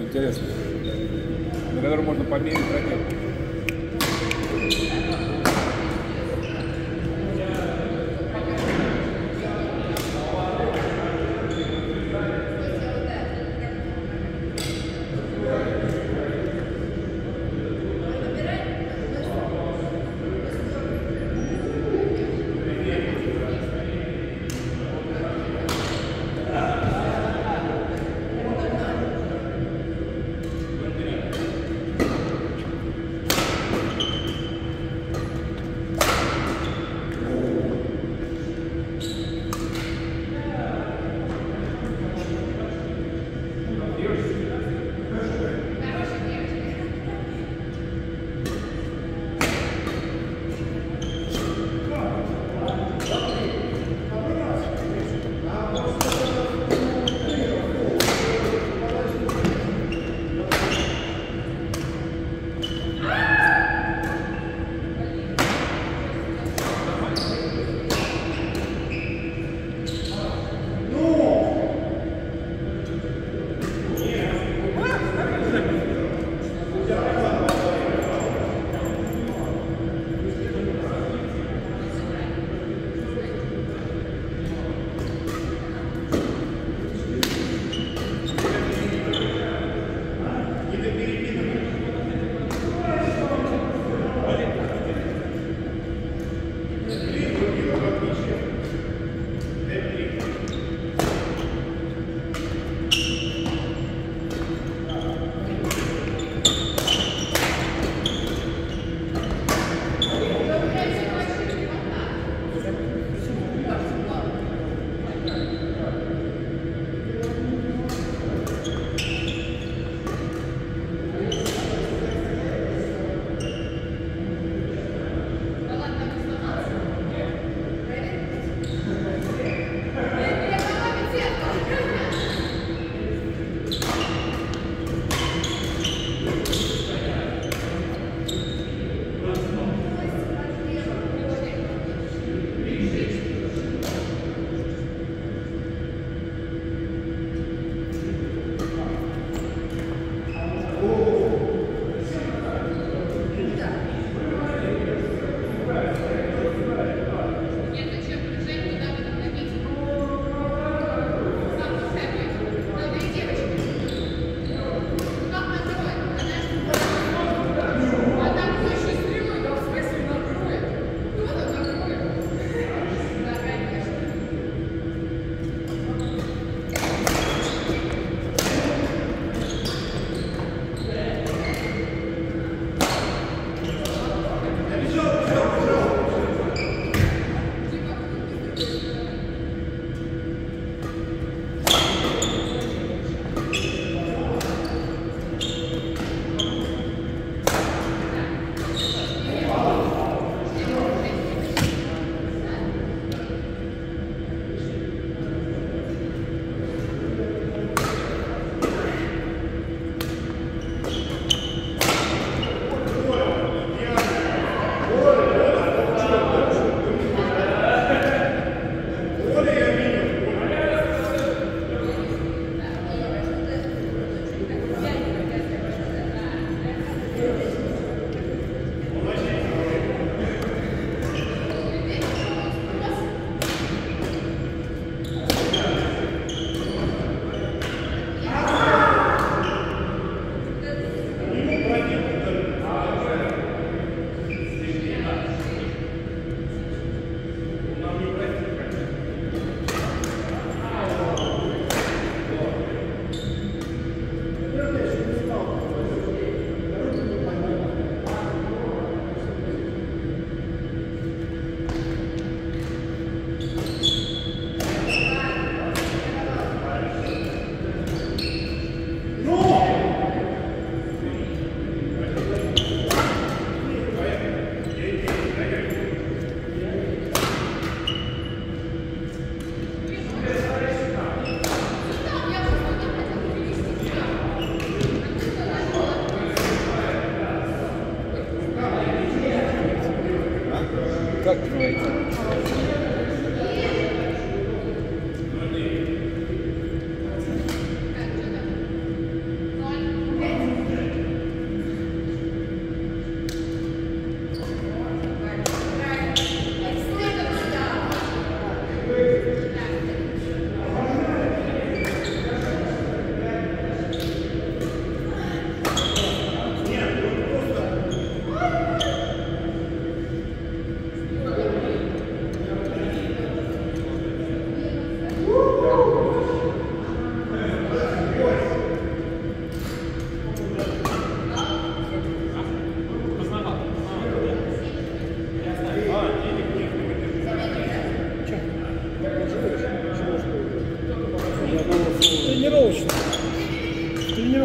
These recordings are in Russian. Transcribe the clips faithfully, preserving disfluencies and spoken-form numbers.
интересный, на котором можно померить ракету.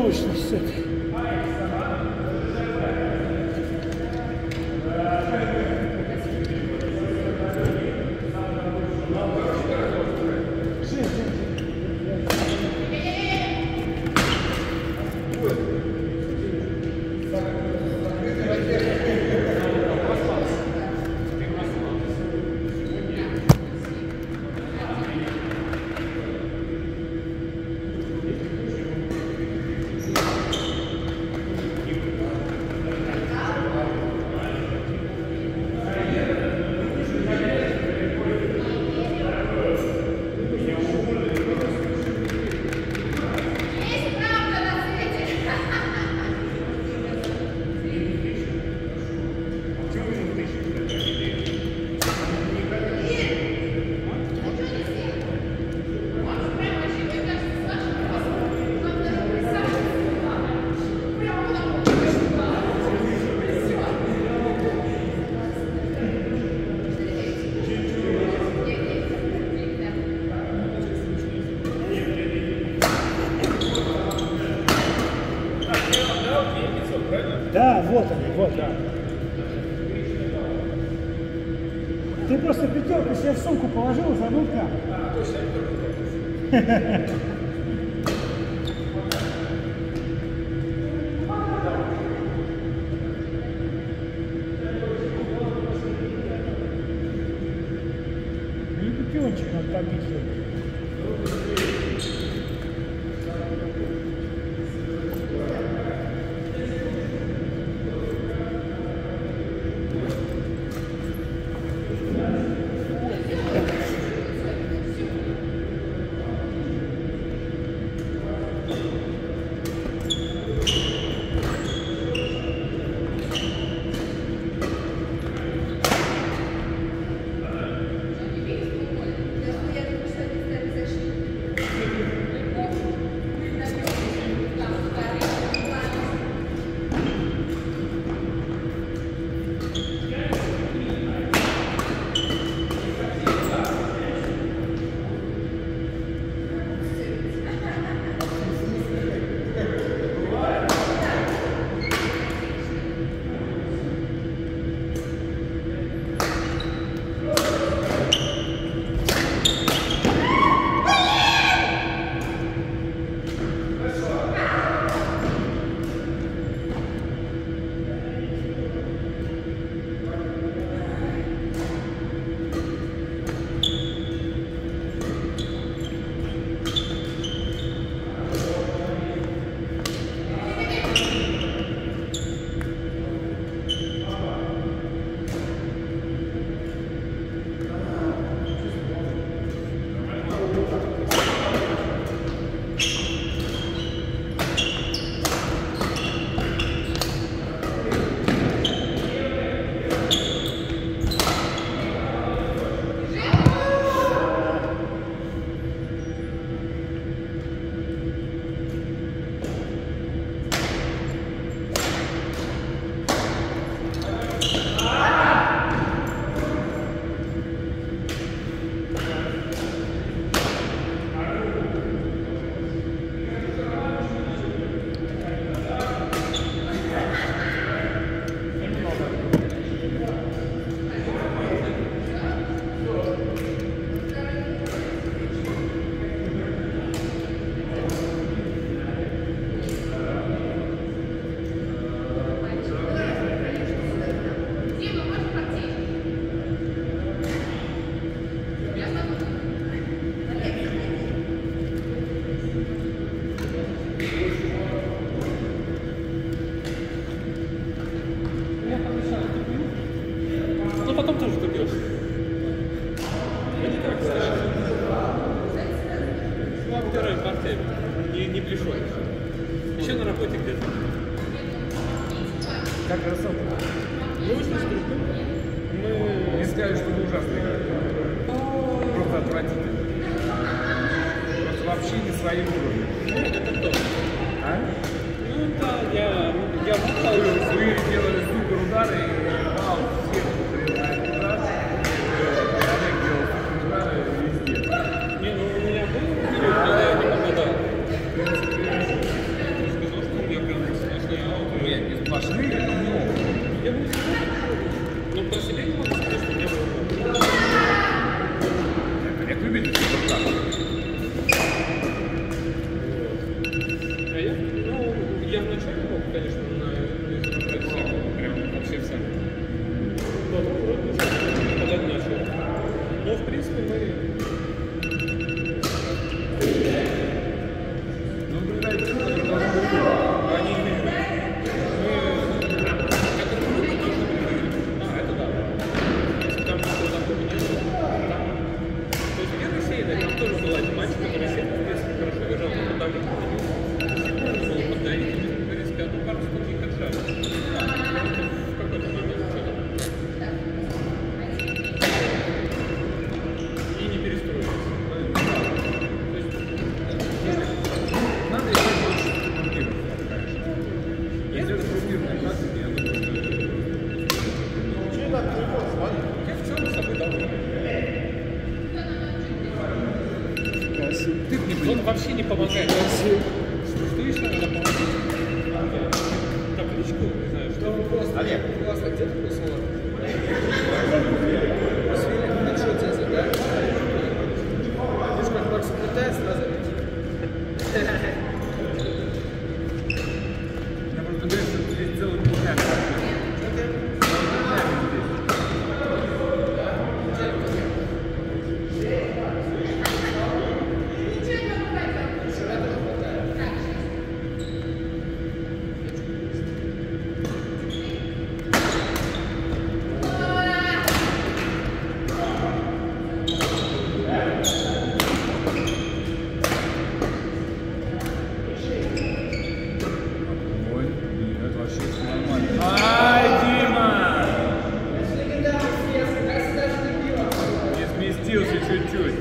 тренировочность это. Да, вот они, вот, да. Ты просто пятерку себе в сумку положил и забыл там. А, точно. Ну, пиончик надо побить. Не, не пришел. Еще на работе где-то. Как красота. Мы вышли с группы. Мы... Не скажу, что мы ужасно играем. Просто отвратительно. Просто вообще не своим уровнем. Ну, это кто? А? Ну да, я... Я мотал. Вы делали супер удары и вау, всех принимает удар. Олег делал супер удары везде. Не, ну у меня был период, когда я не попадал. В принципе, пошли, ну, Я бы не сказал, но про себя не могу сказать, что мне было. как любитель суперкар. А я, ну, я вначале мог, конечно, на всякого, прям вообще всякого. Потом вроде подать начал. Но, в принципе, мы... Ну, когда они не видят. А, это да. Если там что-то такого не было, там... То есть первый серии, там тоже была матч, который всех, в принципе, хорошо играл, но там не было поддавить, в принципе, одну партию тут не отжали. Да, в какой-то момент что-то. И не перестроились. То есть, Надо еще больше турниров, конечно. Если это турнирная тактика, я думаю, что... я в целом с собой доволен. Ты мне Он вообще не помогает. Что еще надо помогать? Табличку, не знаю, что. Олег, классно, где такой салат? Свели, что тебе да? Видишь, как Макс пытается сразу идти. Я просто говорю, что здесь целый дня. Ой, это вообще все нормально. Ай, Дима! Не сместился чуть-чуть.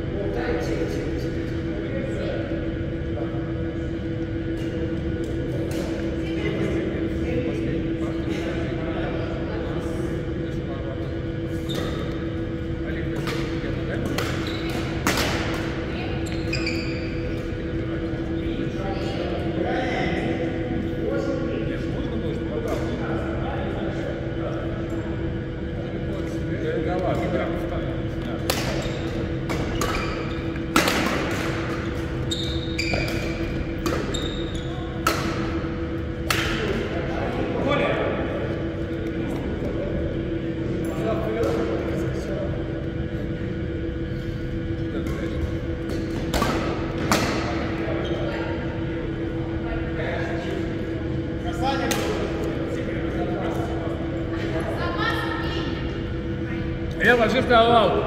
Я вообще вставал.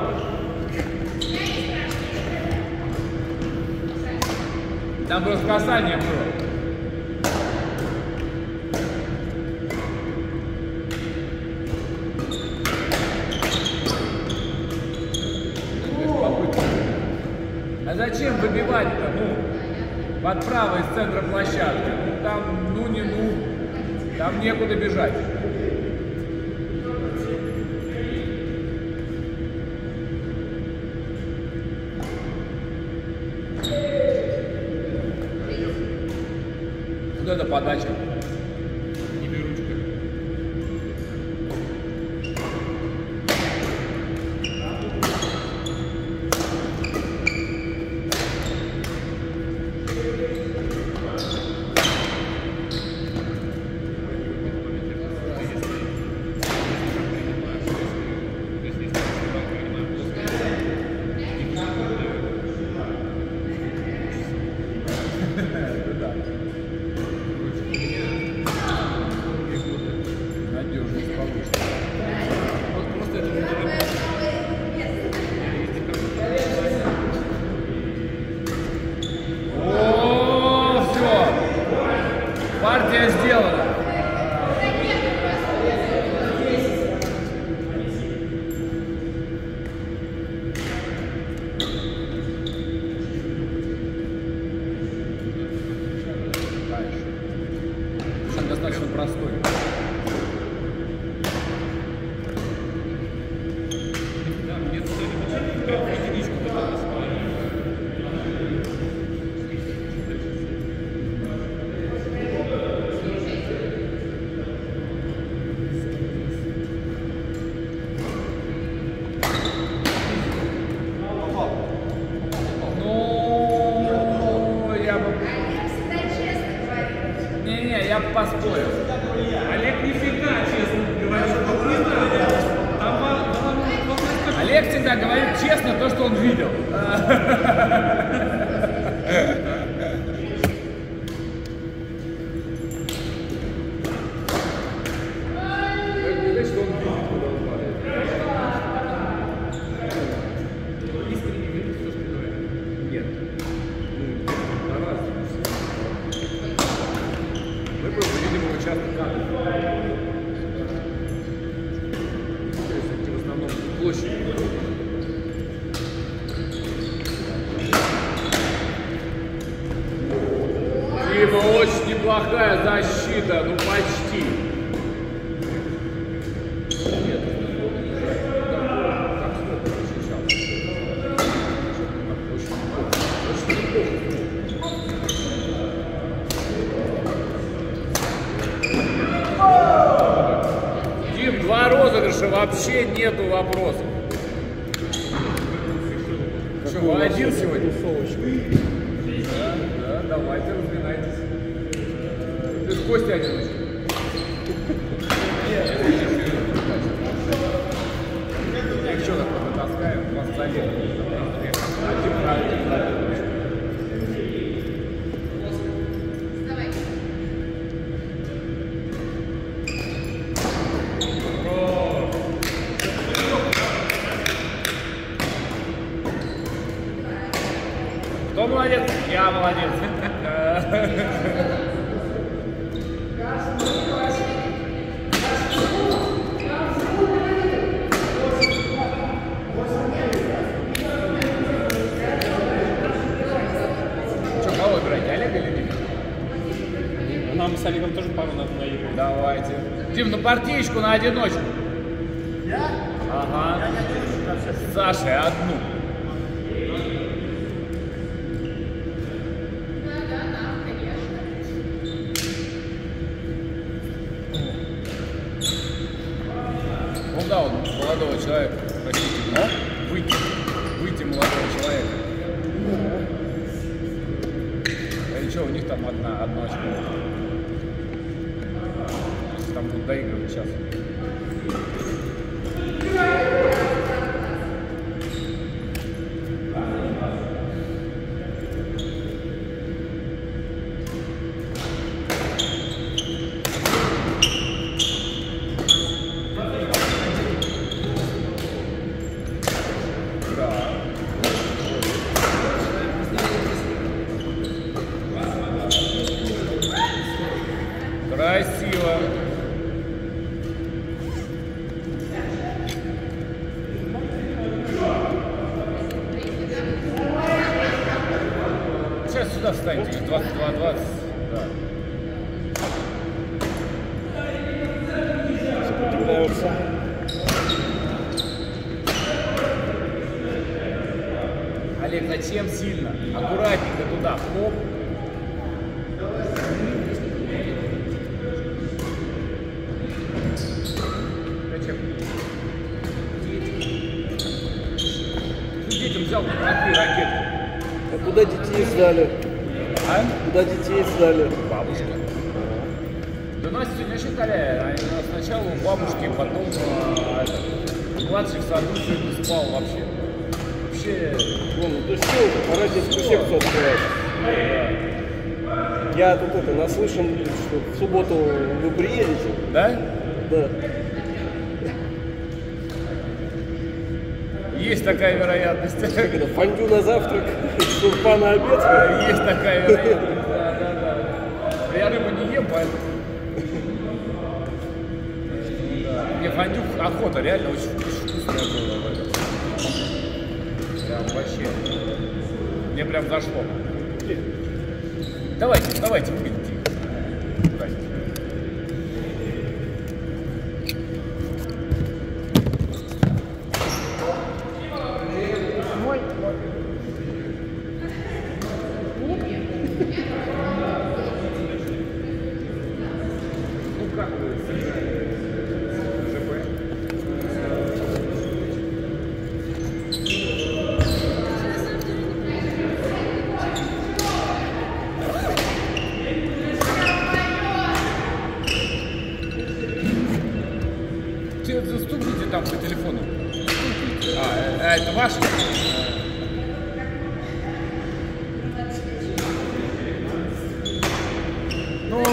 Там просто касание было. А зачем выбивать-то, ну, под право из центра площадки? Ну, там, ну, не ну, там некуда бежать. Вот это подача. Не беручка. Надежность повыше. Вот просто это не О, все. Партия сделана. Он достаточно простой. Да, мне тут прям единичку попалась. я бы поспорил. Олег не всегда честно говорит. Вот не знаю. Там вопрос. Олег всегда говорит честно то, что он видел. Очень неплохая защита, ну почти. Нет, так сколько сейчас? Очень неплохо. Дим, два розыгрыша, вообще нету вопросов. Что, вы один сегодня? Да, да, давайте разминайтесь. Ты с Костей один еще. Я еще такой натаскаю, вас залезу. Один правильно. Кто молодец? Я молодец. Что, кого играть? Олега или Дима? Нам с Олегом тоже пару надо наиграть. Давайте. Дим, на партиечку на одиночку. Я? Ага. Я не одиночку, С Сашей одну. Ну да, он молодого человека, простите, а? выйти, выйти молодого человека. А ничего, у них там одна, одно очко. Там будут доигрывать сейчас. Красиво. Сейчас сюда встаньте, двадцать два двадцать. Да. Сопротивляются. Олег, зачем сильно? Аккуратненько туда, хлоп. Зачем? Детям взял такие ракетки. А куда детей сдали? А? Куда детей сдали? Бабушка. Да нас сегодня считали, они сначала у бабушки, потом а, это, младший в саду сегодня спал вообще. Вообще... Вон, ну ты что, пора детскую секцию открывать. Да. Я тут это наслышан, что в субботу вы приедете. Да? Да. Есть такая вероятность. Как это, фондю на завтрак, шурпа на обед. Есть такая вероятность. Да, да, да. Я рыбу не ем, поэтому... Да. Мне фондю охота, реально очень вкусная была. Прям вообще. Мне прям зашло. Давайте, давайте, пить. там по телефону? А, а это ваш? Ну,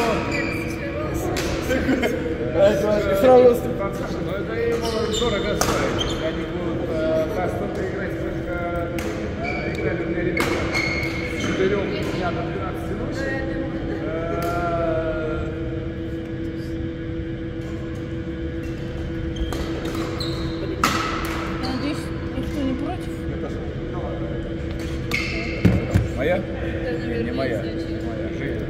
Сразу слушай, ну это ему дорого стоит. Они будут э, доступно играть только э, игральными ребятами. С четырёх дня до двенадцати ночи. Э, Я надеюсь, никто не против? Моя? Это, наверное, Не моя. значит. Не моя. Жизнь.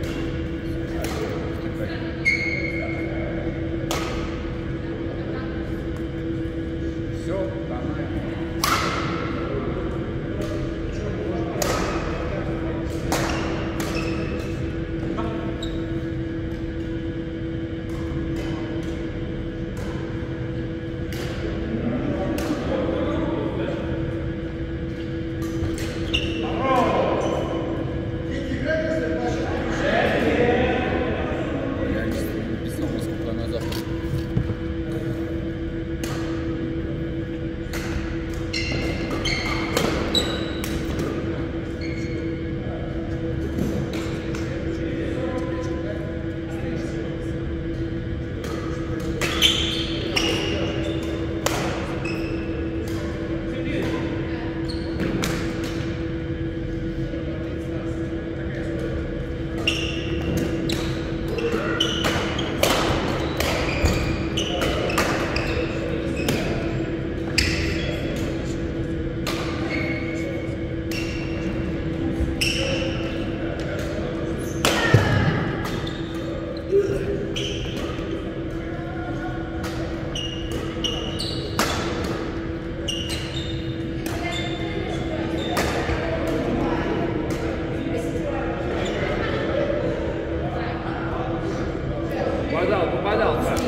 Все, нормально. Я не написал, сколько она завтра. Попадал, попадал, Саша.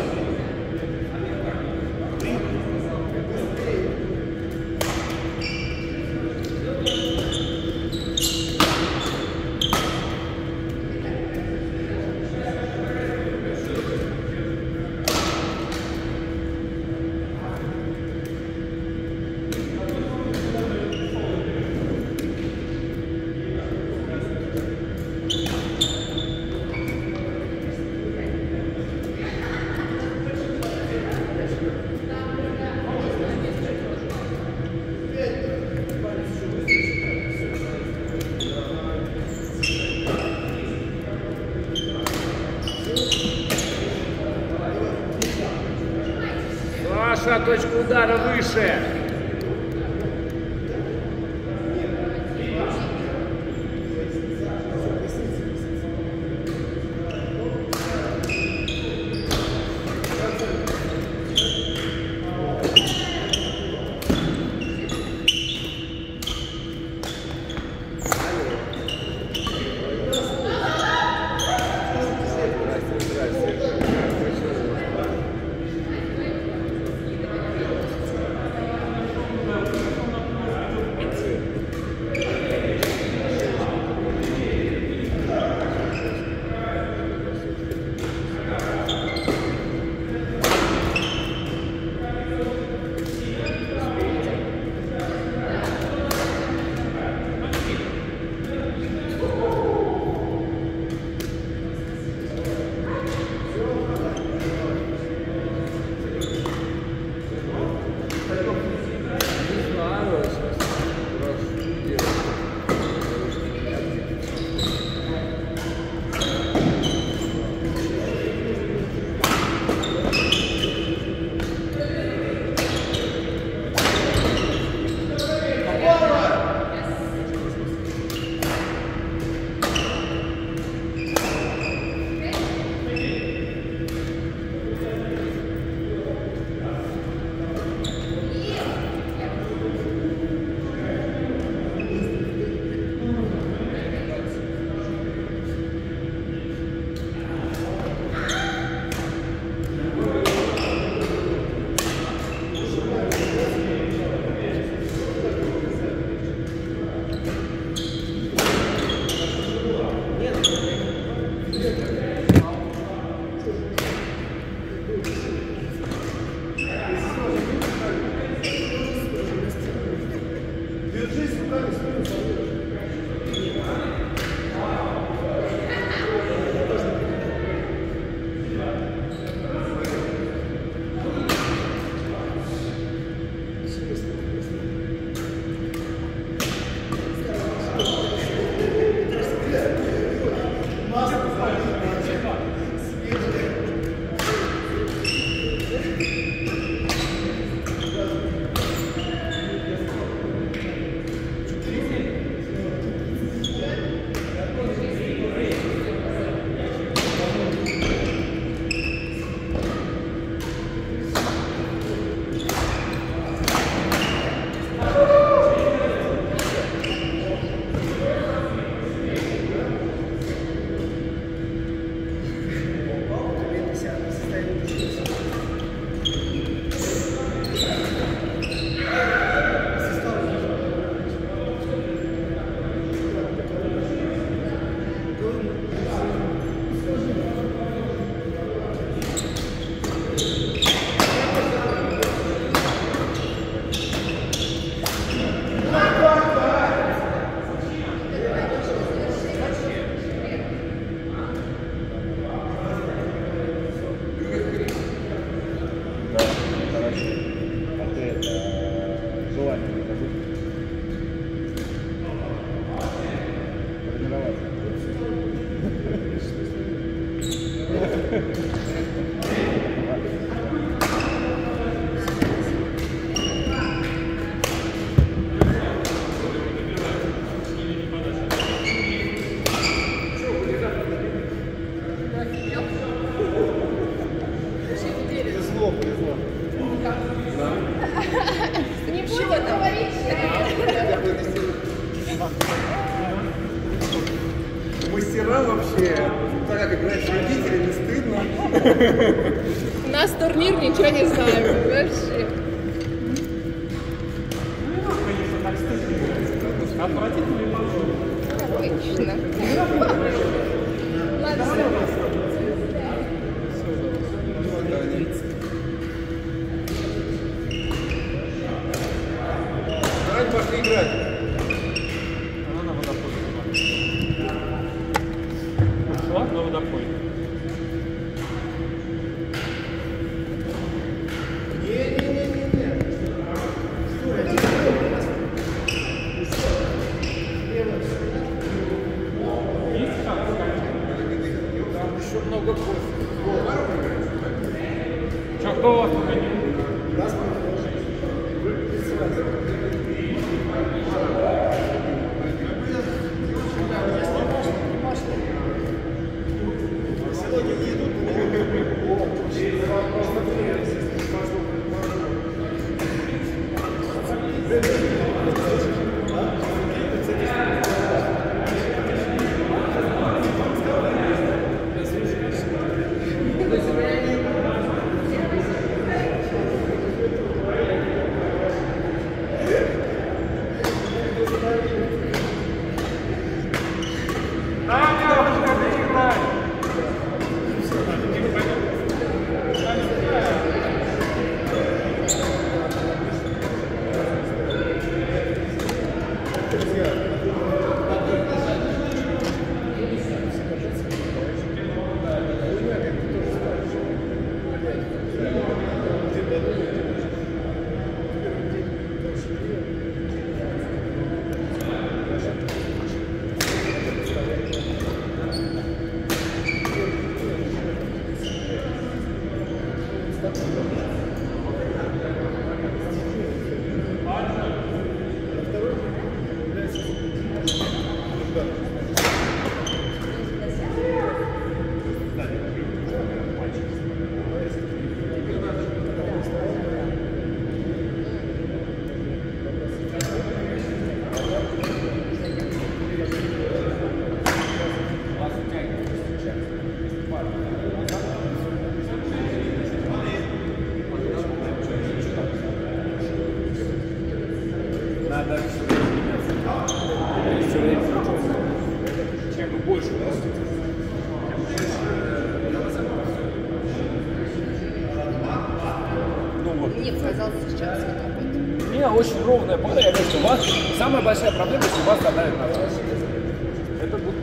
Саша, точка удара выше. Не буду говорить. Мастера вообще, так как играть с родителями стыдно. У нас турнир, ничего не знаем. Вообще. Обычно. Ладно, Давайте пошли играть. Она на водопой. Ушла на водопой. Еще много кофе. Че, кто у вас победил? Надо все время чем больше. Ну вот. мне показалось сейчас вот У меня очень ровная пара, я говорю, что у вас самая большая проблема, если вас задавит на трассе. Это будет...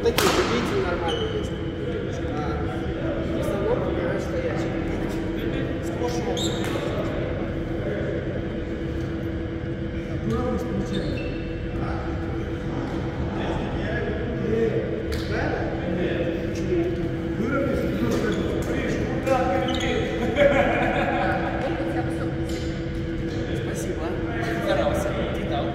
такие любители нормальные есть. А в основном выбирают стоящие. Сквош. Плавность получается. Спасибо. Старался. Кидал.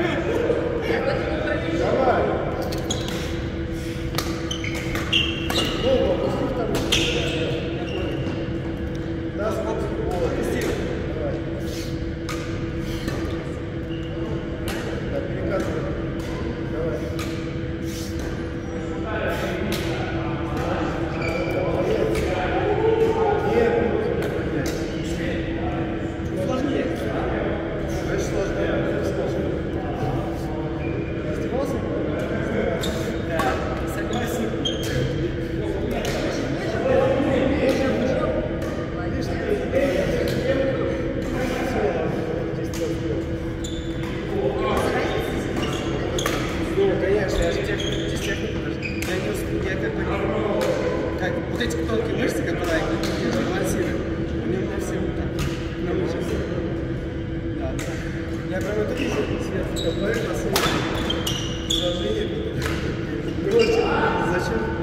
Вот эти тонкие мышцы, которые балансируют, они у меня все вот так намучатся. Да, да. Я прям это вижу, сверху КП, посылки, сложение. Короче, зачем?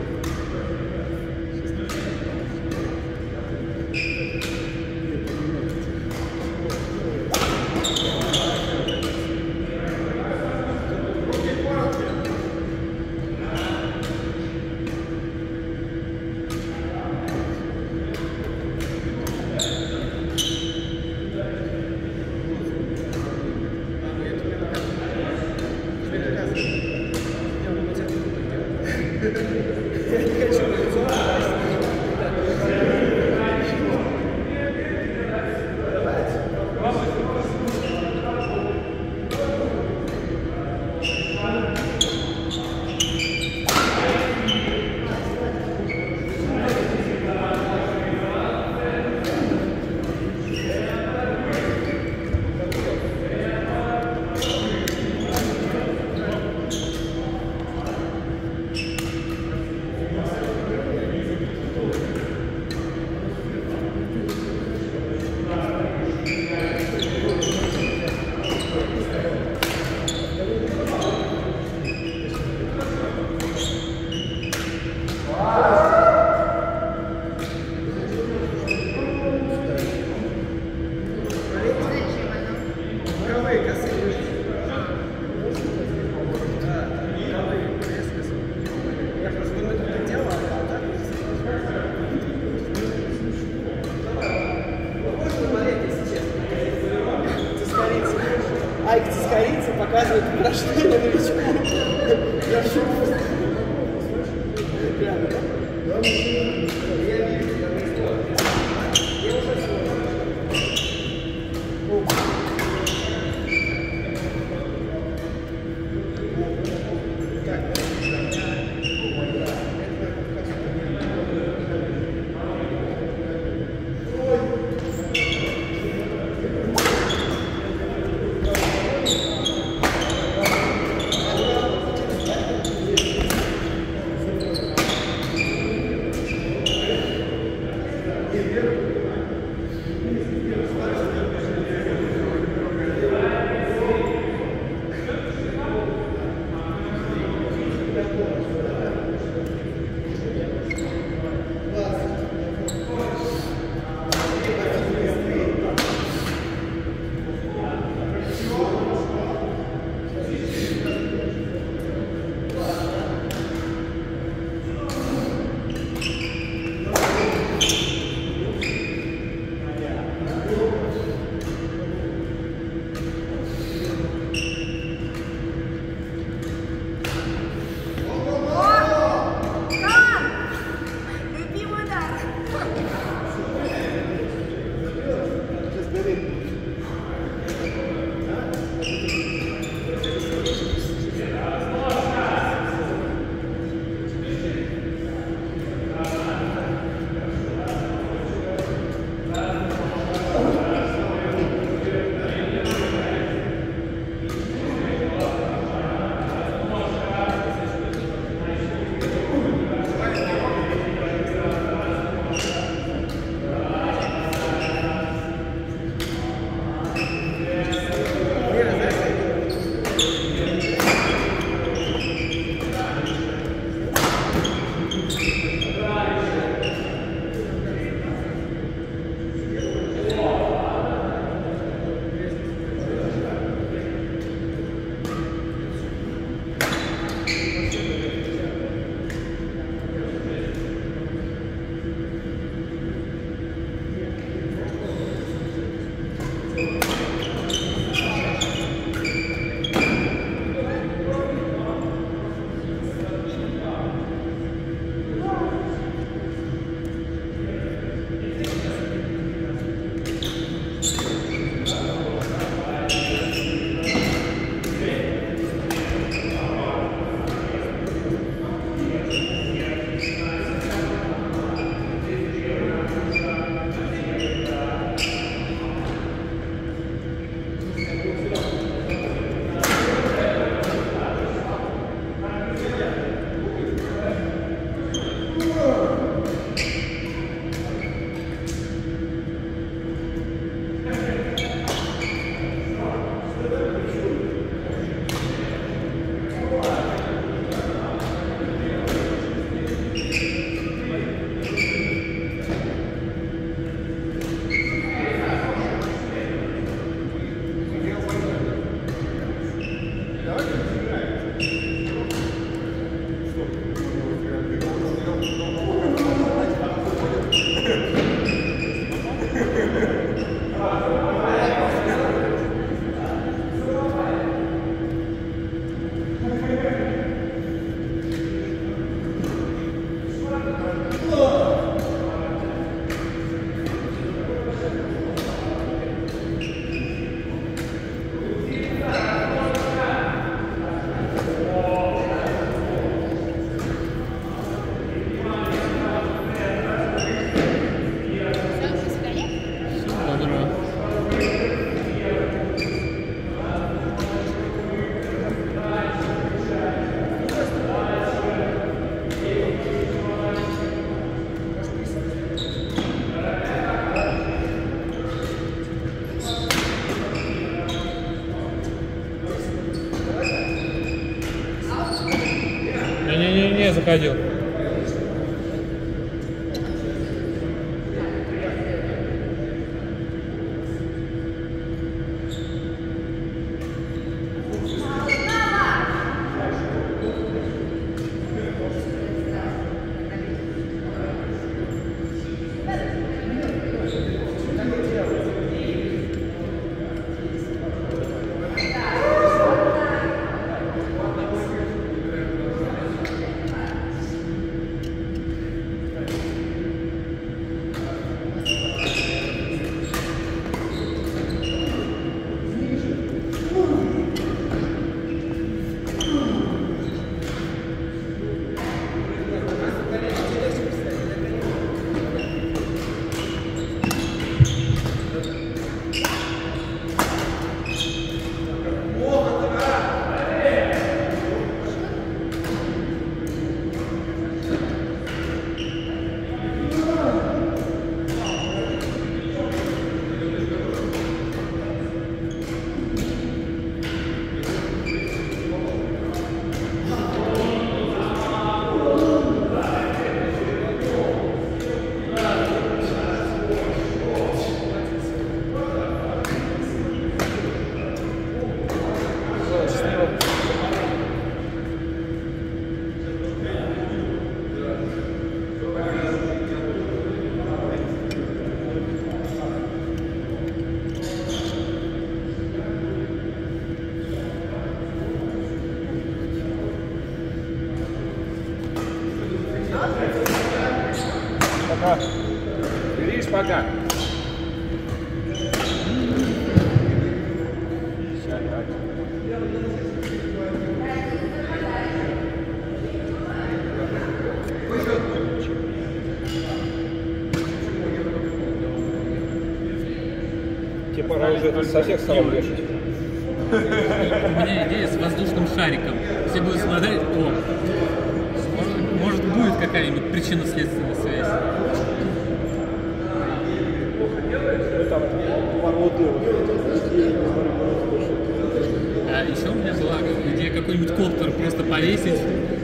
Айк цискорийцы показывает упражнение новичку. Я вообще просто... Реально, да? Я вижу, я вижу. Я уже все. мне заходил. Пока. Видишь, пока. Тебе пора уже со всех сторон вешать. У меня идея с воздушным шариком. Все будут смотреть, о, может, может будет какая-нибудь причинно-следственная связь. Ну там породы. А еще у меня была идея какой-нибудь коптер просто повесить.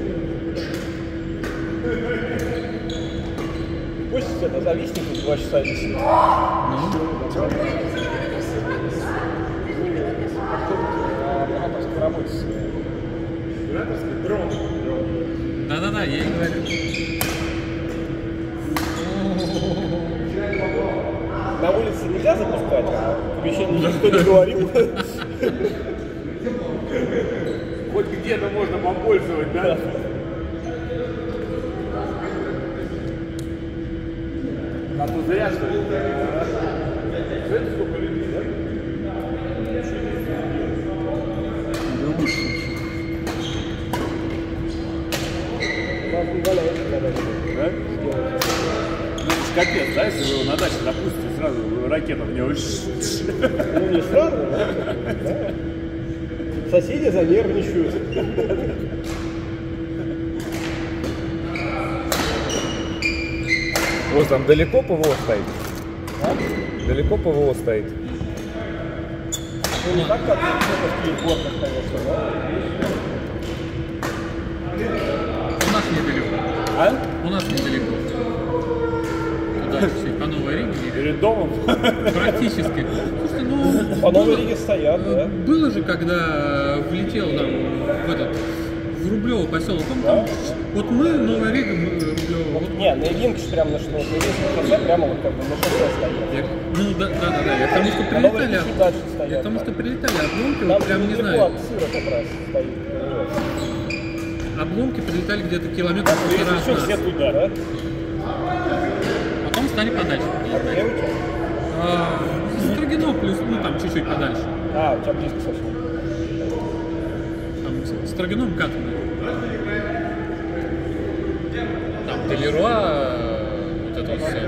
Пусть это зависнет и два часа висит. Ну, Операторской работе. Операторский дрон. да-да-да, я и говорю. На улице нельзя запускать, в помещении никто не говорил. Хоть где-то можно попользовать, да? А тут зря, что ли? Это сколько людей, да? Вам не валяет, когда Да? Ну, это ж капец, да, если вы его на даче запустите, сразу ракета в него. ну не сразу, да? Соседи занервничают. Вот там далеко ПВО стоит? А? Далеко ПВО стоит. Ну не так, как в скейтбордах, конечно, да? У нас недалеко. А? У нас недалеко. Туда чуть-чуть по Новой Риге. Перед домом? Практически. Слушайте, ну... По Новой было- Риге стоят, да? Было же, когда влетел там в этот... В Рублево поселок. Он там... Вот мы, Новая Рига, мы Рублево. Вот Не, на Ильинке же прямо на что, на Ильинском шоссе прямо вот как бы на шоссе стоят. я, ну да, да, да, да. Я к тому, что А Новая прилетали... Рига чуть дальше Я стоят. к тому, что прилетали обломки, Там вот прям не недалеко знаю. от сыра как раз стоит. Обломки прилетали где-то километров полтора от Если что, все нас. туда, да? Потом стали подальше. А где у тебя? А, Строгино плюс, ну там чуть-чуть подальше. А, у тебя близко совсем. Там с Строгином катано. Там Делеруа, вот это вот все.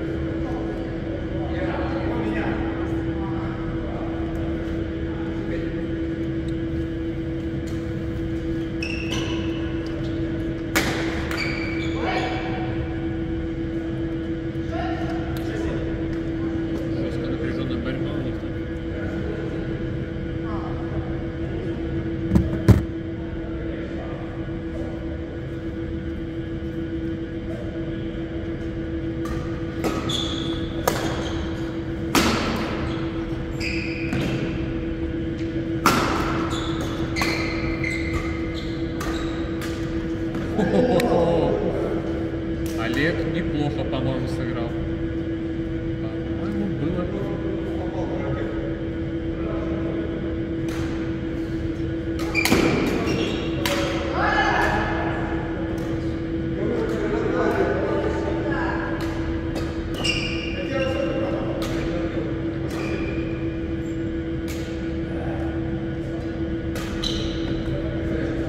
Жестко напряженная борьба у них там.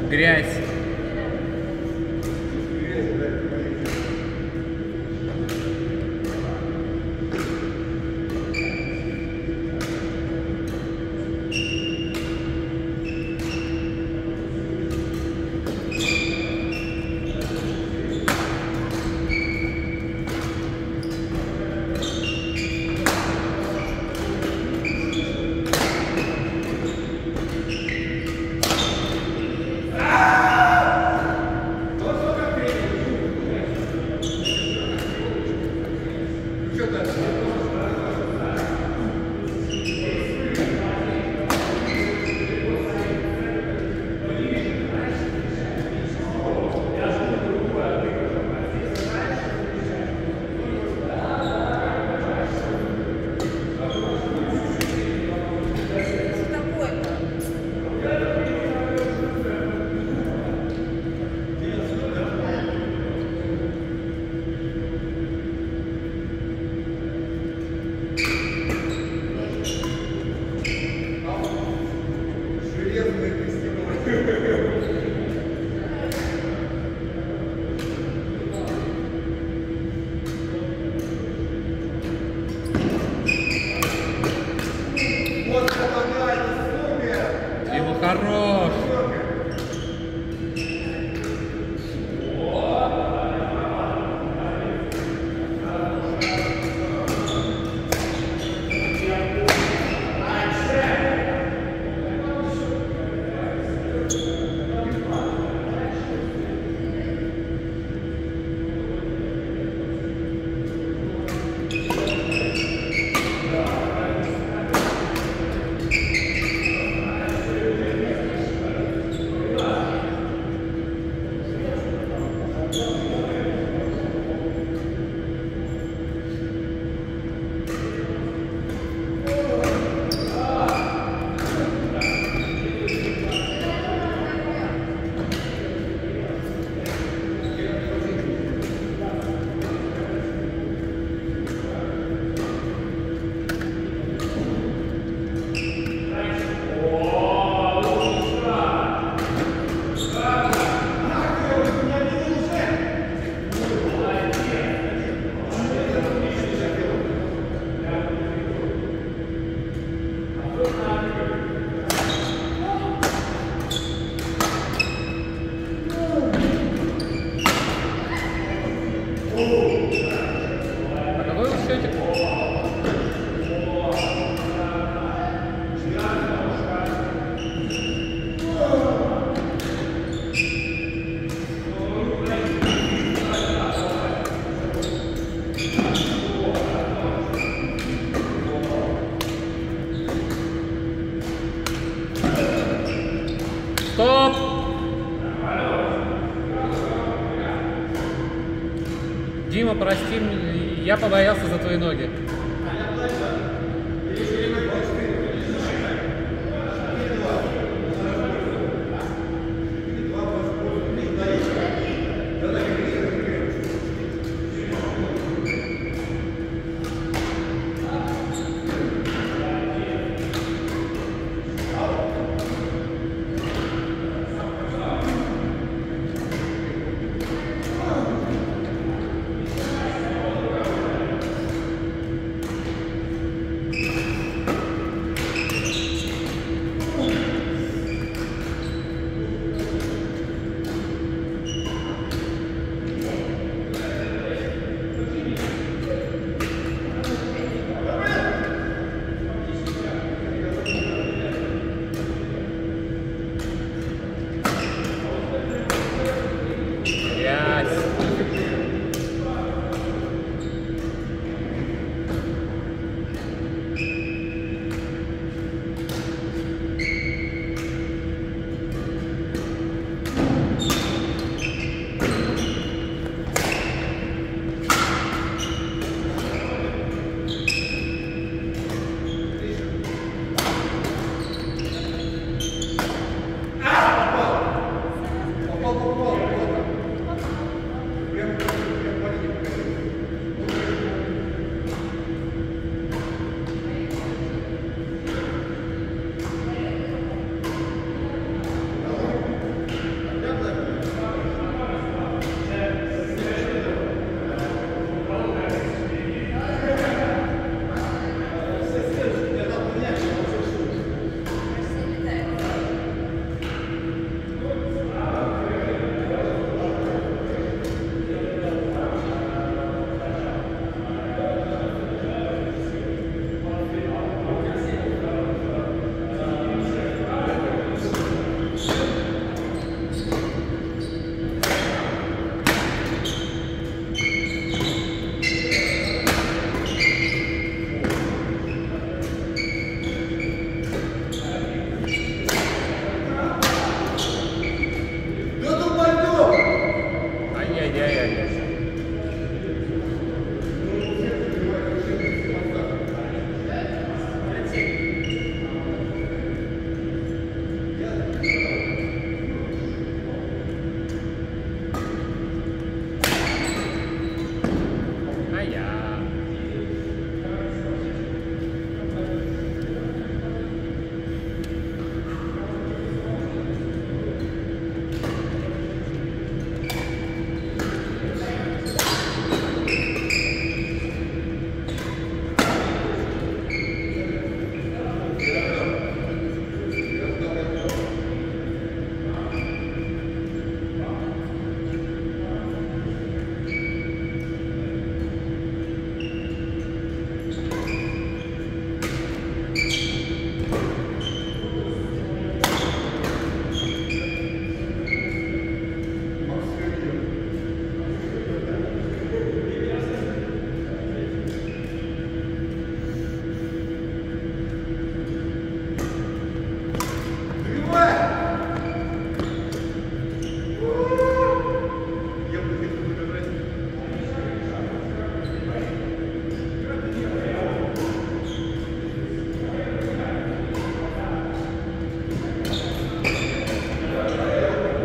Грязь. Дима хорош. А какой у вас счетик? Стоп! Дима, прости, я побоялся за твои ноги.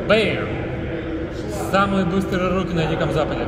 Бэм! Самые быстрые руки на Диком Западе.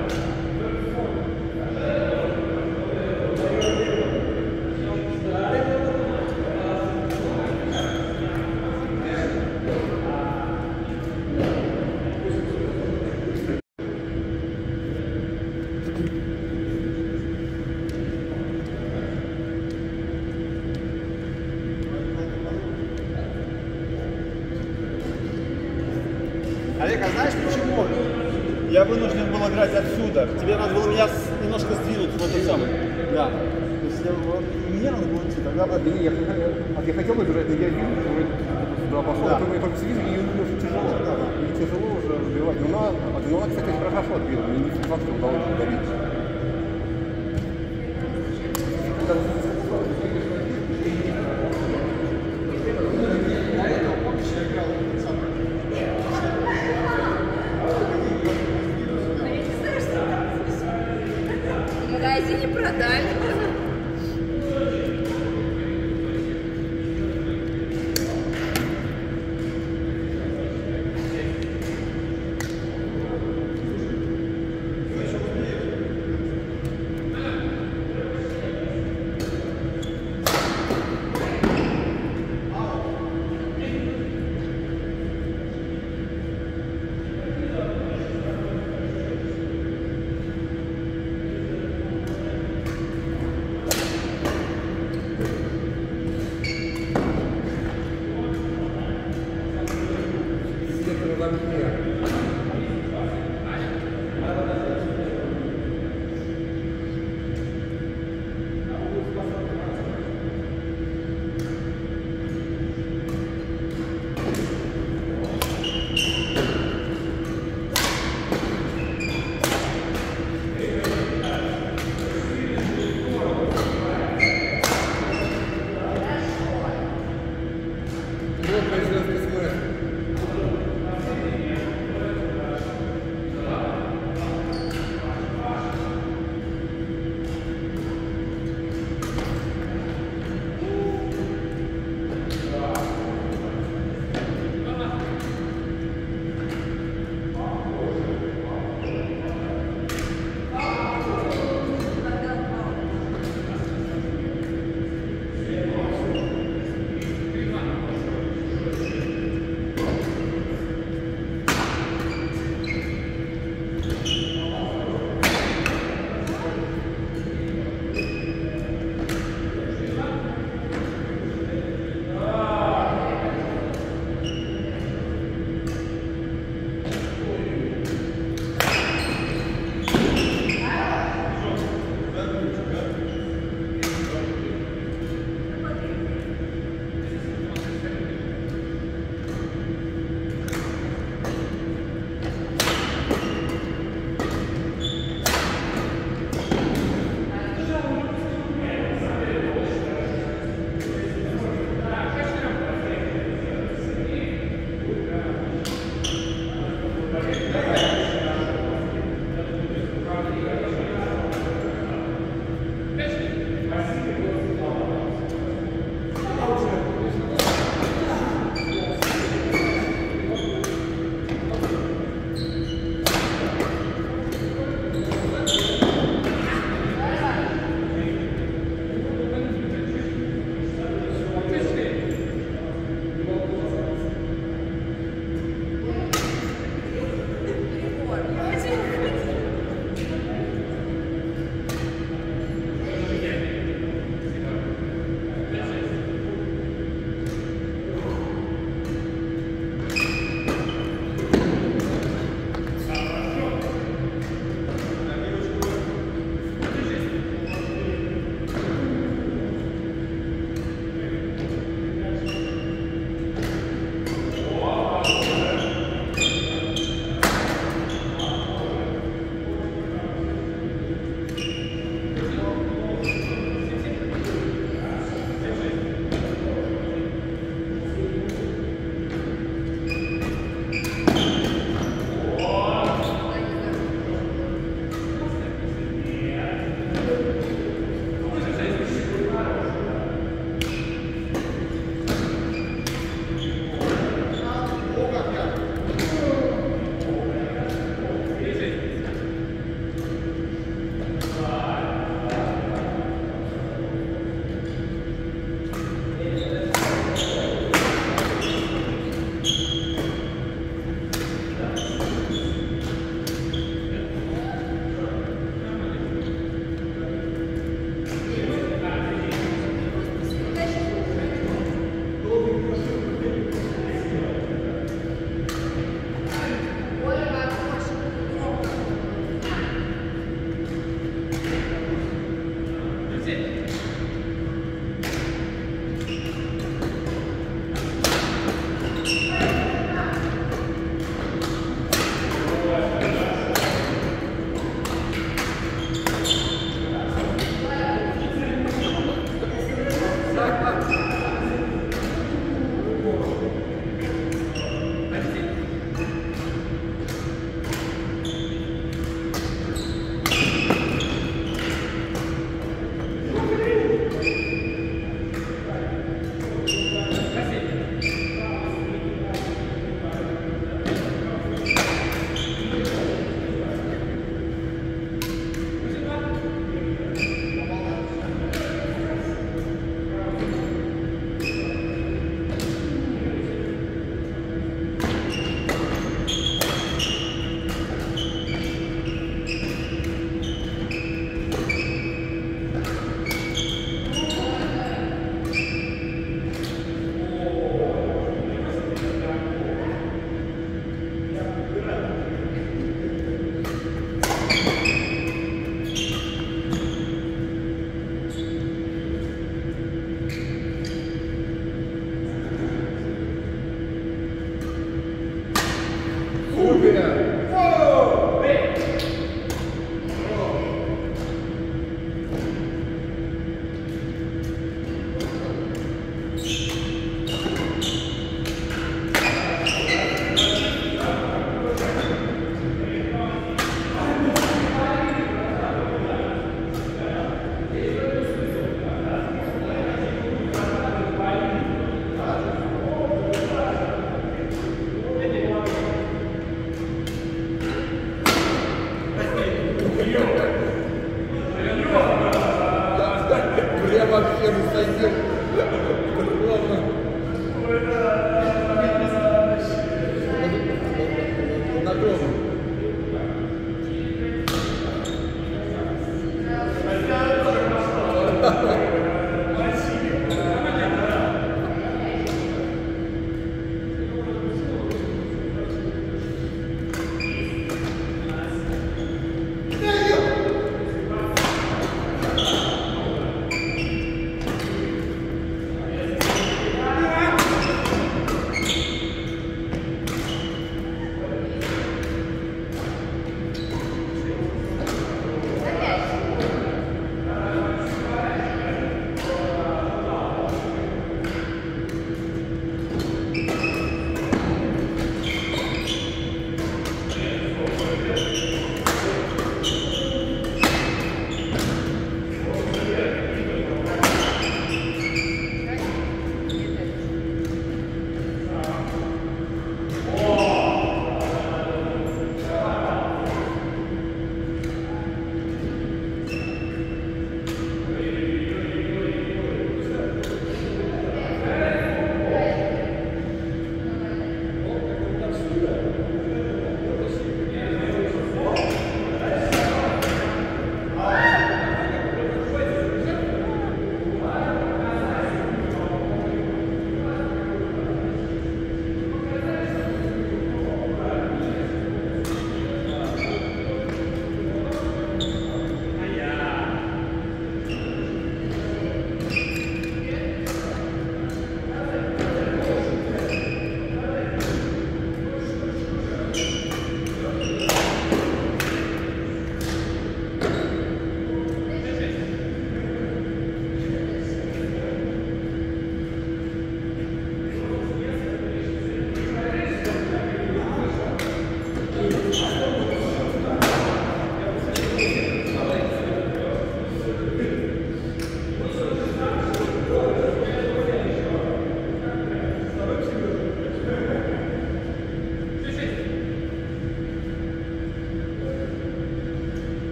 Олег, а знаешь почему? Я вынужден был играть отсюда. Тебе надо было меня с- немножко сдвинуть в этот самый. Да. То есть я, вот, мне надо было идти, тогда бы... Я, я, я хотел играть, но я вижу, что уже туда пошел, Да. а ты только вижу, и уже тяжело. И тяжело уже разбивать. Но она, но она, кстати, хорошо отбила. Мне не факт, что удалось добить. В магазине продали.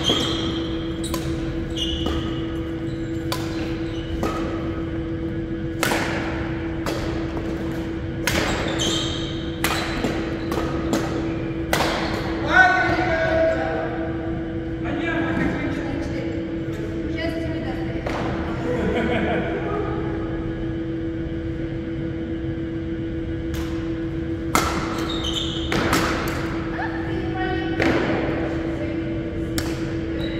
Thank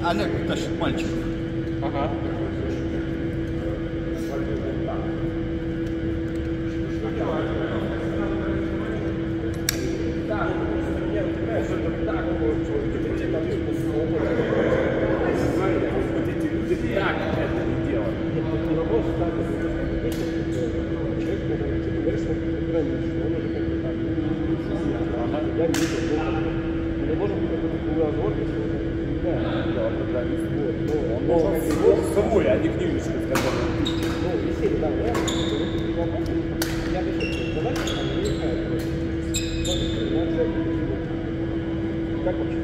Олег тащит мальчик. Ага. Так, это не дело. Я не видел, но должен быть какой-то кругозор, если он Да, программист. Он должен быть свой, а не книжечка, с которой он пишет. ну, веселье, да, я не вопрос, я решил задать, а не решаю. Как вообще?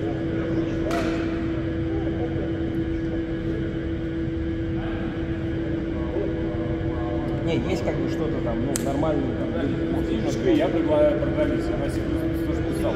Не, есть как бы что-то там, ну, нормальное там. Книжечка, я предлагаю программист, она себе тоже писал.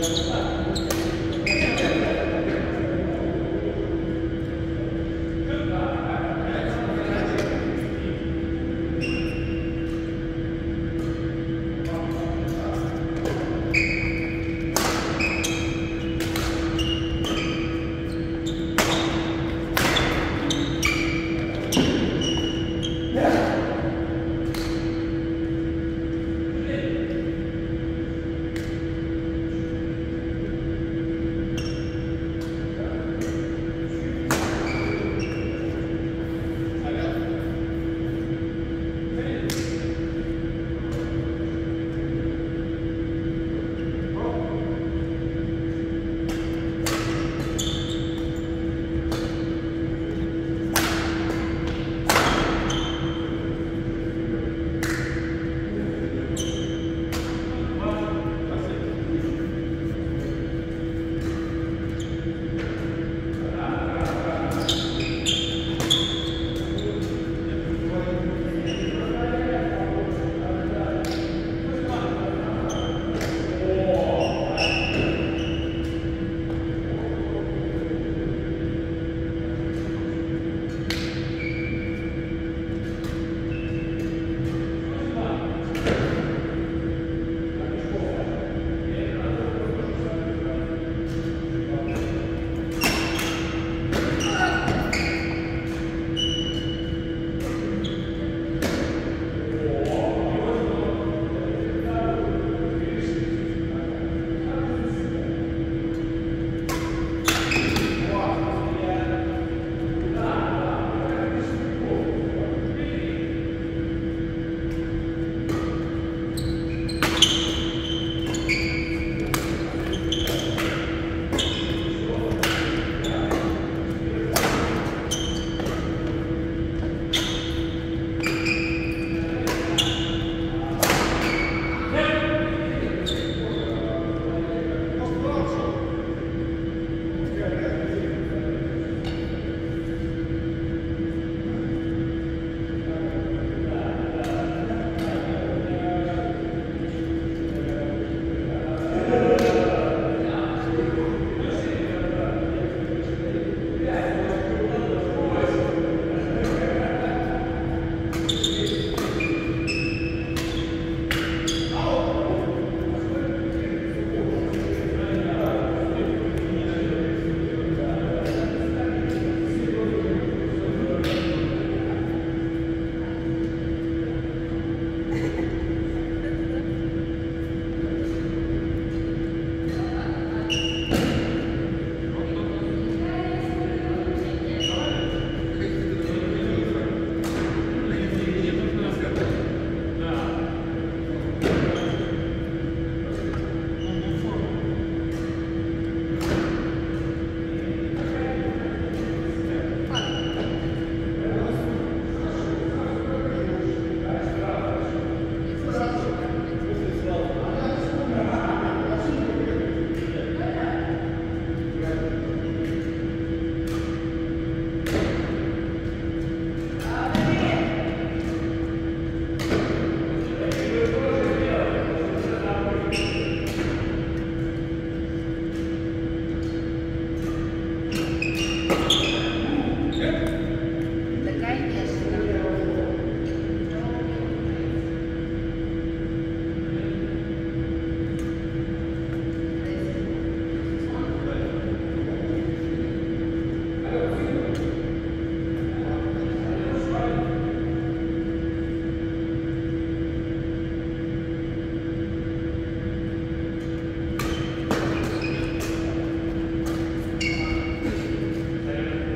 Ой,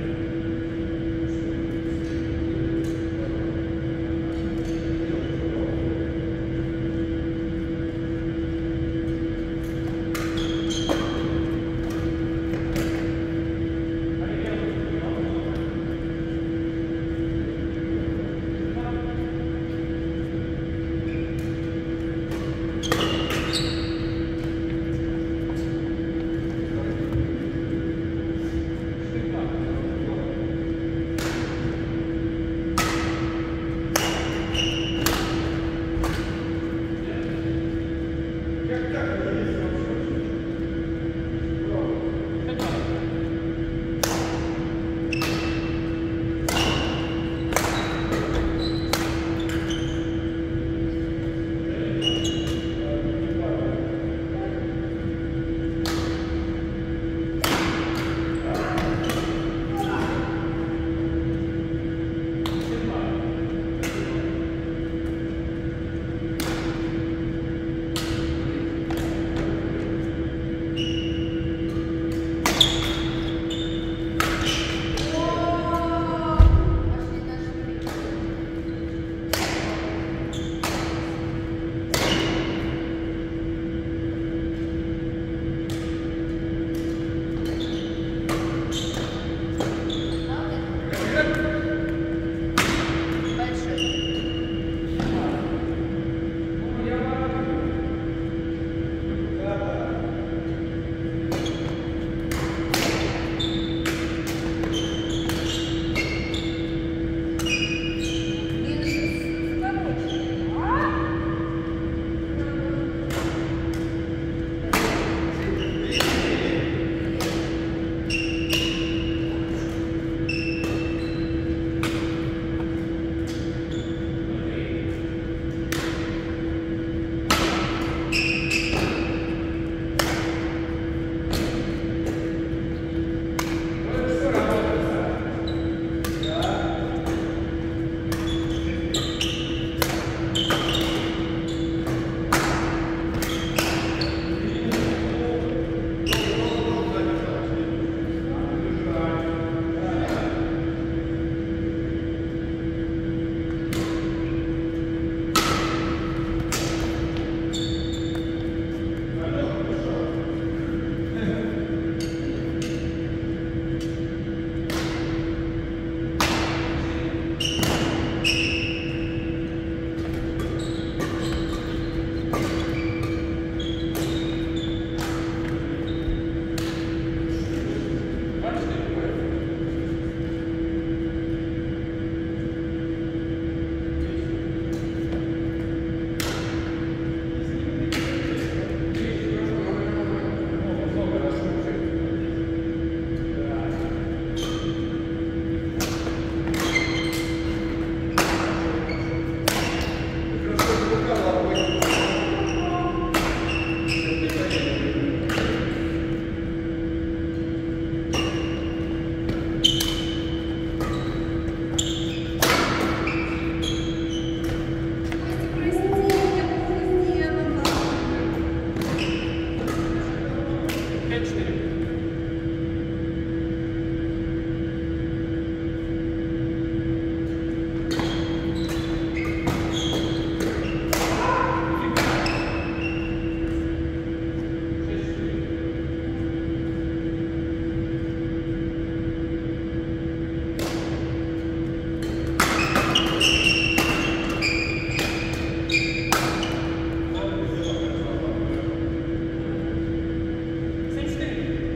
пять-четыре. семь-четыре.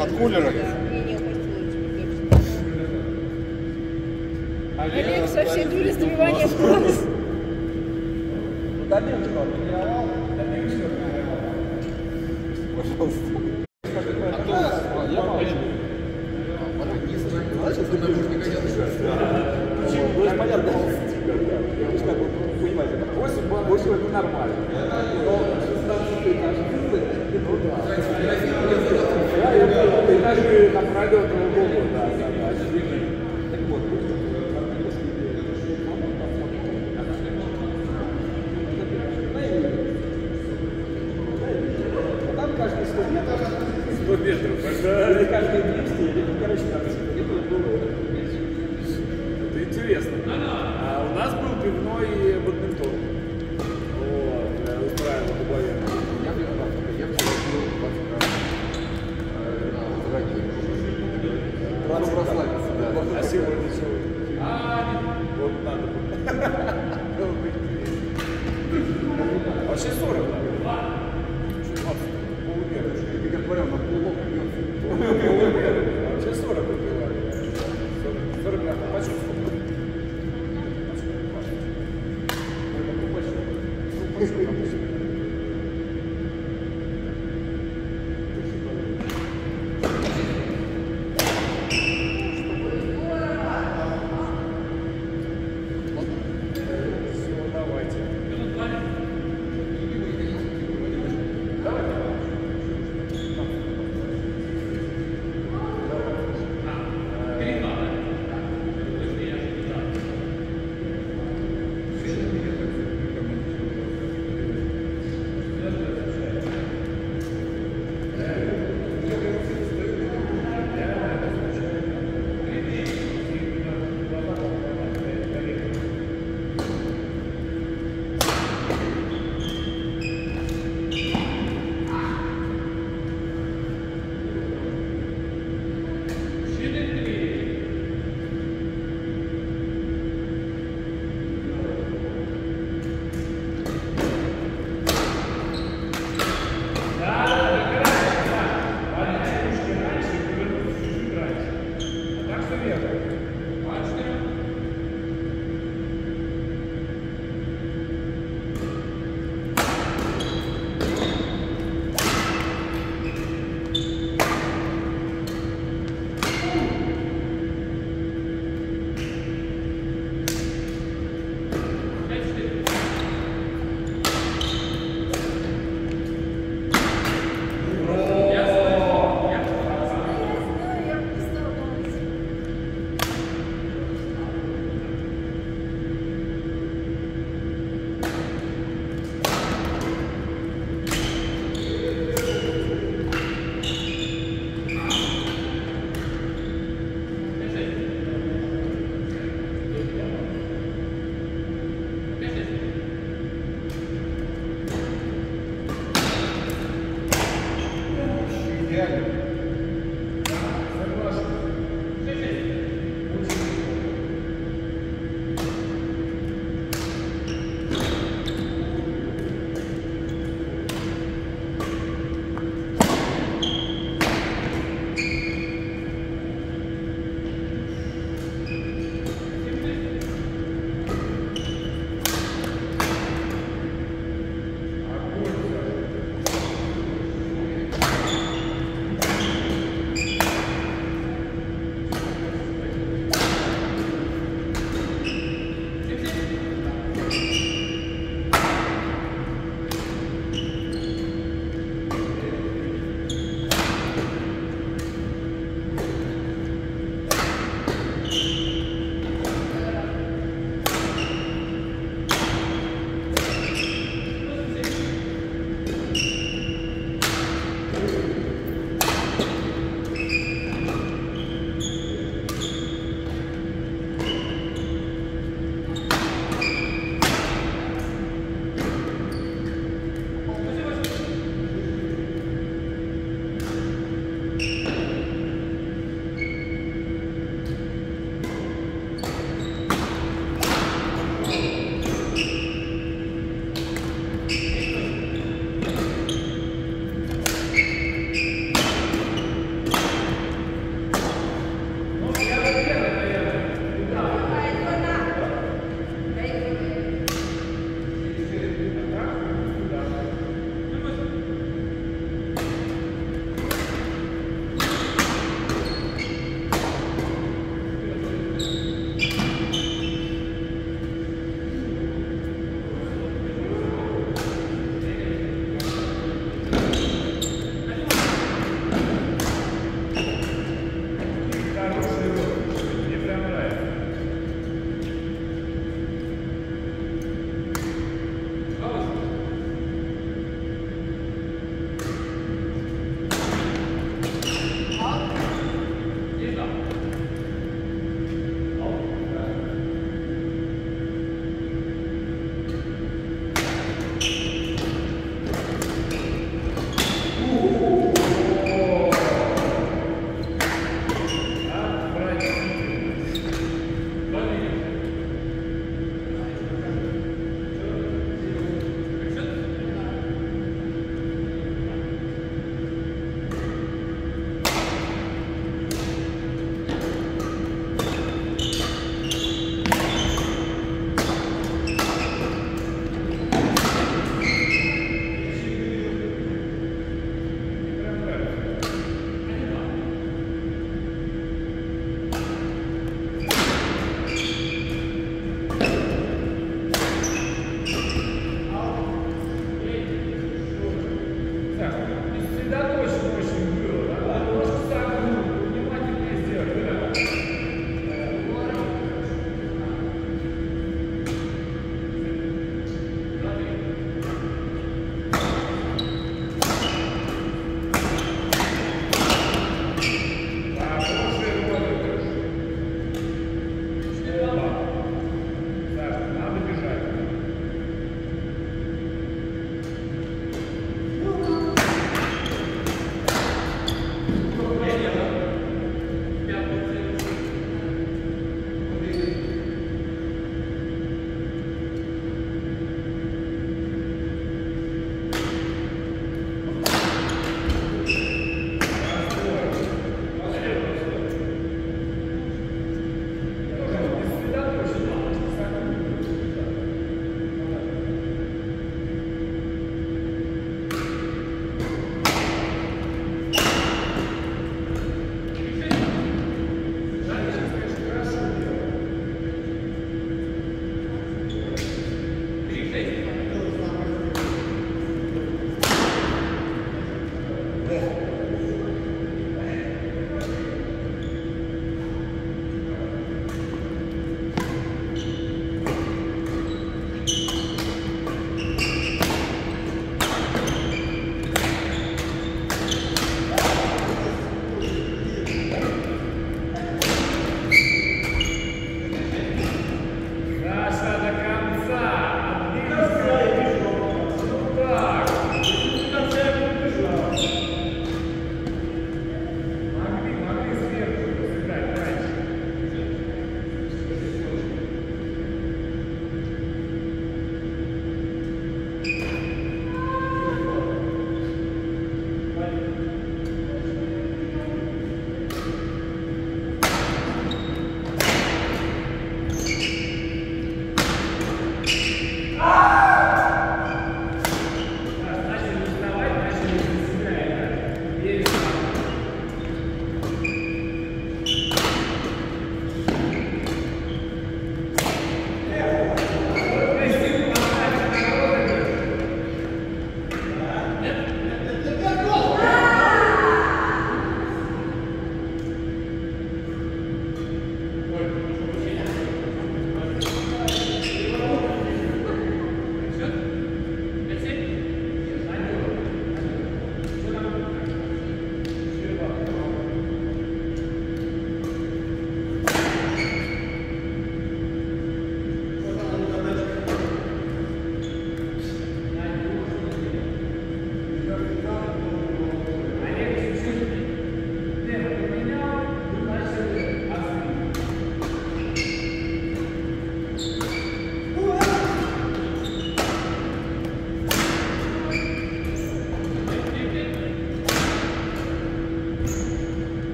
Под кулером. Олег со всей дури сбивания в класс. восемь восемь это нормально. Но шестнадцать этаж виллы, ну да. Да, это этажи напролет друг другу, да, да, да. Так вот, там каждые сто метров, сто метров, или каждые двести, или, короче, там сто метров было. это интересно. А у нас был пивной бадминтон. Вот, я устраивал во главе. Я бы я бы хотел двадцать расслабиться, да. А сегодня чего? Вот надо было. Вообще сорок, да? двадцать, полумера. Я говорю, на полок бьется. Полумера. Вообще сорок выпивали. сорок грамм. Почему сколько?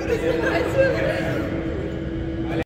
разбираюсь.